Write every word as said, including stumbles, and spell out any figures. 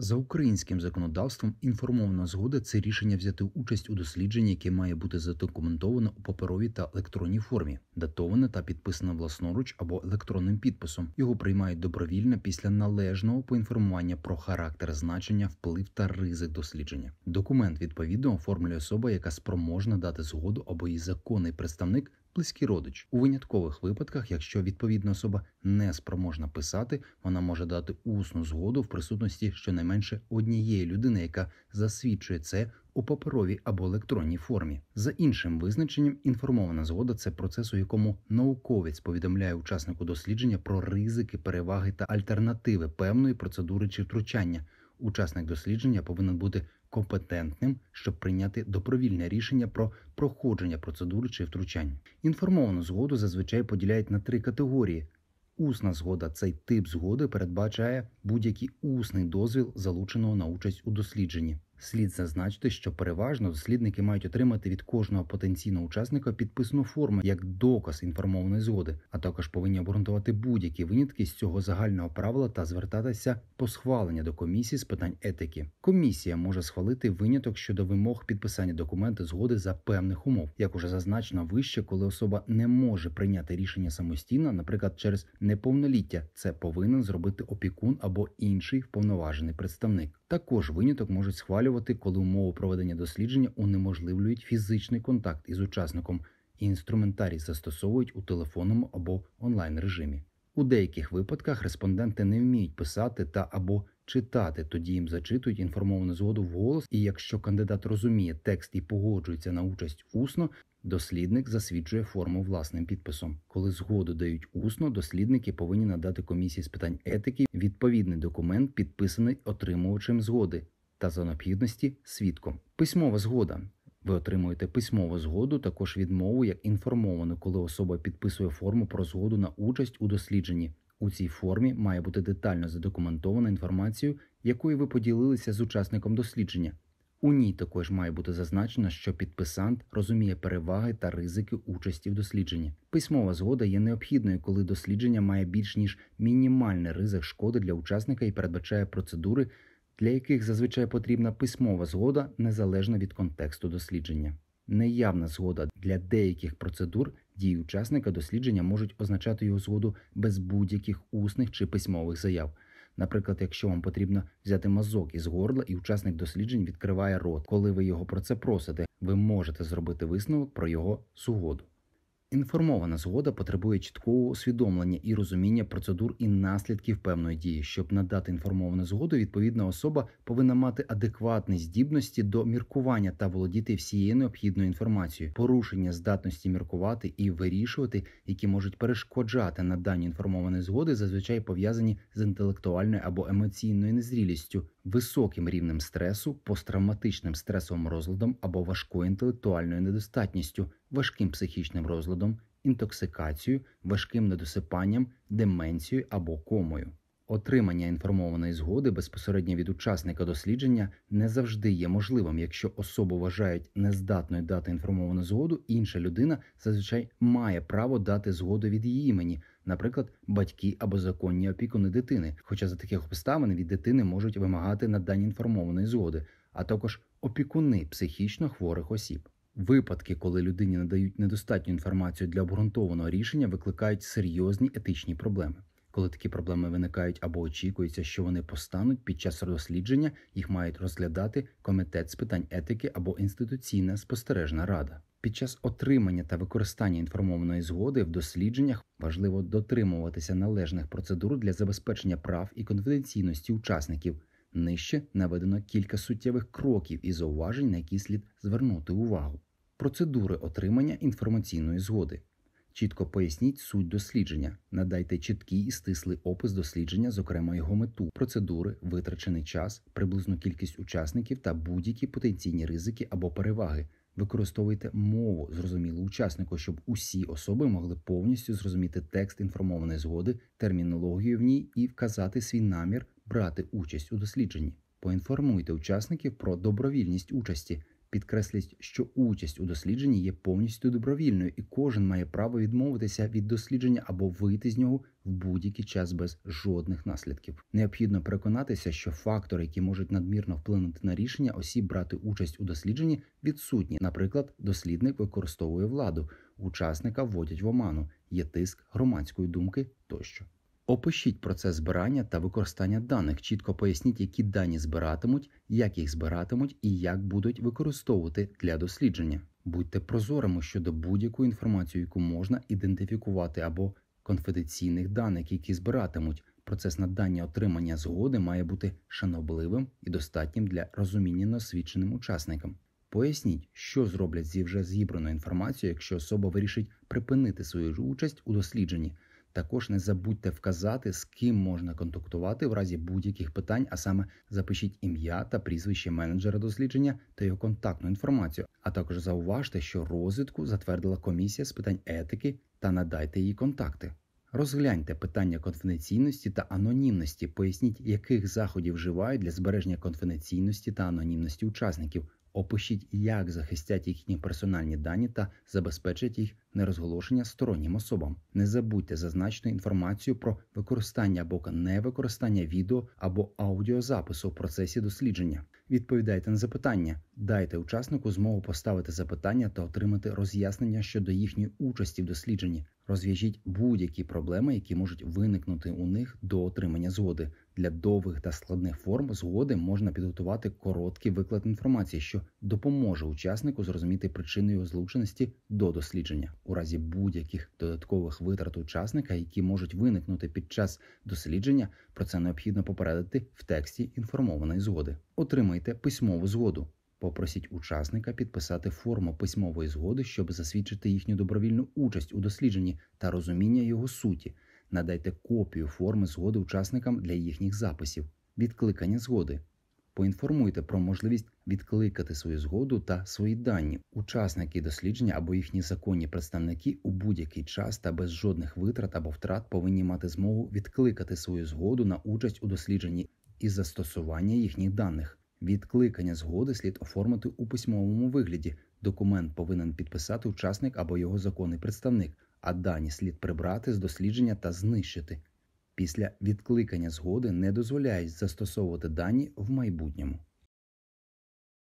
За українським законодавством інформована згода – це рішення взяти участь у дослідженні, яке має бути задокументовано у паперовій та електронній формі, датоване та підписане власноруч або електронним підписом. Його приймають добровільно після належного поінформування про характер, значення, вплив та ризик дослідження. Документ відповідно оформлює особа, яка спроможна дати згоду, або її законний представник, близький родич. У виняткових випадках, якщо відповідна особа не спроможна писати, вона може дати усну згоду в присутності щонайменше однієї людини, яка засвідчує це у паперовій або електронній формі. За іншим визначенням, інформована згода – це процес, у якому науковець повідомляє учаснику дослідження про ризики, переваги та альтернативи певної процедури чи втручання. Учасник дослідження повинен бути компетентним, щоб прийняти добровільне рішення про проходження процедури чи втручання. Інформовану згоду зазвичай поділяють на три категорії. Усна згода – цей тип згоди передбачає будь-який усний дозвіл залученого на участь у дослідженні. Слід зазначити, що переважно дослідники мають отримати від кожного потенційного учасника підписану форму як доказ інформованої згоди, а також повинні обґрунтувати будь-які винятки з цього загального правила та звертатися по схвалення до комісії з питань етики. Комісія може схвалити виняток щодо вимог підписання документу згоди за певних умов. Як уже зазначено вище, коли особа не може прийняти рішення самостійно, наприклад, через неповноліття, це повинен зробити опікун або інший вповноважений представник. Також виняток можуть схвалювати, коли умови проведення дослідження унеможливлюють фізичний контакт із учасником і інструментарій застосовують у телефонному або онлайн-режимі. У деяких випадках респонденти не вміють писати та або читати, тоді їм зачитують інформовану згоду вголос, і якщо кандидат розуміє текст і погоджується на участь усно, дослідник засвідчує форму власним підписом. Коли згоду дають усно, дослідники повинні надати комісії з питань етики відповідний документ, підписаний отримувачем згоди, та за необхідності свідком. Письмова згода. Ви отримуєте письмову згоду, також відмову як інформовану, коли особа підписує форму про згоду на участь у дослідженні. У цій формі має бути детально задокументована інформація, якою ви поділилися з учасником дослідження. У ній також має бути зазначено, що підписант розуміє переваги та ризики участі в дослідженні. Письмова згода є необхідною, коли дослідження має більш ніж мінімальний ризик шкоди для учасника і передбачає процедури, для яких зазвичай потрібна письмова згода незалежно від контексту дослідження. Неявна згода для деяких процедур дії учасника дослідження можуть означати його згоду без будь-яких усних чи письмових заяв. Наприклад, якщо вам потрібно взяти мазок із горла і учасник досліджень відкриває рот, коли ви його про це просите, ви можете зробити висновок про його згоду. Інформована згода потребує чіткого усвідомлення і розуміння процедур і наслідків певної дії. Щоб надати інформовану згоду, відповідна особа повинна мати адекватні здібності до міркування та володіти всією необхідною інформацією. Порушення здатності міркувати і вирішувати, які можуть перешкоджати наданню інформованої згоди, зазвичай пов'язані з інтелектуальною або емоційною незрілістю, високим рівнем стресу, посттравматичним стресовим розладом або важкою інтелектуальною недостатністю, важким психічним розладом, інтоксикацією, важким недосипанням, деменцією або комою. Отримання інформованої згоди безпосередньо від учасника дослідження не завжди є можливим. Якщо особу вважають нездатною дати інформовану згоду, інша людина зазвичай має право дати згоду від її імені, наприклад, батьки або законні опікуни дитини, хоча за таких обставин від дитини можуть вимагати надання інформованої згоди, а також опікуни психічно хворих осіб. Випадки, коли людині надають недостатню інформацію для обґрунтованого рішення, викликають серйозні етичні проблеми. Коли такі проблеми виникають або очікується, що вони постануть під час дослідження, їх мають розглядати комітет з питань етики або інституційна спостережна рада. Під час отримання та використання інформованої згоди в дослідженнях важливо дотримуватися належних процедур для забезпечення прав і конфіденційності учасників. Нижче наведено кілька суттєвих кроків і зауважень, на які слід звернути увагу. Процедури отримання інформаційної згоди. Чітко поясніть суть дослідження, надайте чіткий і стислий опис дослідження, зокрема його мету, процедури, витрачений час, приблизну кількість учасників та будь-які потенційні ризики або переваги. Використовуйте мову, зрозумілу учаснику, щоб усі особи могли повністю зрозуміти текст інформованої згоди, термінологію в ній і вказати свій намір брати участь у дослідженні. Поінформуйте учасників про добровільність участі. Підкреслить, що участь у дослідженні є повністю добровільною і кожен має право відмовитися від дослідження або вийти з нього в будь-який час без жодних наслідків. Необхідно переконатися, що фактори, які можуть надмірно вплинути на рішення осіб брати участь у дослідженні, відсутні. Наприклад, дослідник використовує владу, учасника вводять в оману, є тиск громадської думки тощо. Опишіть процес збирання та використання даних, чітко поясніть, які дані збиратимуть, як їх збиратимуть і як будуть використовувати для дослідження. Будьте прозорими щодо будь-якої інформації, яку можна ідентифікувати, або конфіденційних даних, які збиратимуть. Процес надання отримання згоди має бути шанобливим і достатнім для розуміння неосвіченим учасникам. Поясніть, що зроблять зі вже зібраною інформацією, якщо особа вирішить припинити свою участь у дослідженні. Також не забудьте вказати, з ким можна контактувати в разі будь-яких питань, а саме запишіть ім'я та прізвище менеджера дослідження та його контактну інформацію, а також зауважте, що розвідку затвердила комісія з питань етики та надайте їй контакти. Розгляньте питання конфіденційності та анонімності, поясніть, яких заходів вживають для збереження конфіденційності та анонімності учасників. Опишіть, як захистять їхні персональні дані та забезпечать їх нерозголошення стороннім особам. Не забудьте зазначити інформацію про використання або невикористання відео або аудіозапису в процесі дослідження. Відповідайте на запитання. Дайте учаснику змогу поставити запитання та отримати роз'яснення щодо їхньої участі в дослідженні. Розв'яжіть будь-які проблеми, які можуть виникнути у них до отримання згоди. Для довгих та складних форм згоди можна підготувати короткий виклад інформації, що допоможе учаснику зрозуміти причину його злученості до дослідження. У разі будь-яких додаткових витрат учасника, які можуть виникнути під час дослідження, про це необхідно попередити в тексті інформованої згоди. Отримайте письмову згоду. Попросіть учасника підписати форму письмової згоди, щоб засвідчити їхню добровільну участь у дослідженні та розуміння його суті. Надайте копію форми згоди учасникам для їхніх записів. Відкликання згоди. Поінформуйте про можливість відкликати свою згоду та свої дані. Учасники дослідження або їхні законні представники у будь-який час та без жодних витрат або втрат повинні мати змогу відкликати свою згоду на участь у дослідженні із застосування їхніх даних. Відкликання згоди слід оформити у письмовому вигляді. Документ повинен підписати учасник або його законний представник, а дані слід прибрати з дослідження та знищити. Після відкликання згоди не дозволяють застосовувати дані в майбутньому.